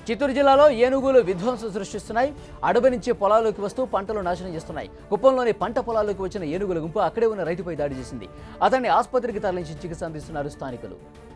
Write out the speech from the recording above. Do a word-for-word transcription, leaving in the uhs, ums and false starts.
చిత్తూరు జిల్లాలో ఏనుగులు విధ్వంసం సృష్టిస్తున్నాయి. అడవి నుంచి పొలాల్లోకి వస్తూ పంటలు నాశనం చేస్తున్నాయి. కుప్పంలోని పంట పొలాల్లోకి వచ్చిన ఏనుగుల గుంపు అక్కడే ఉన్న రైతుపై దాడి చేసింది. అతన్ని ఆసుపత్రికి తరలించి చికిత్స అందిస్తున్నారు స్థానికులు.